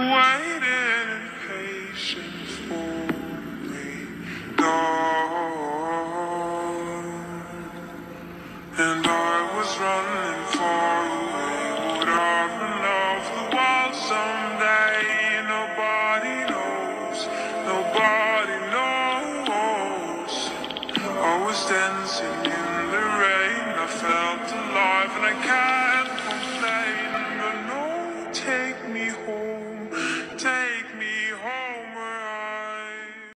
waiting in patience for me, dawn, and I was running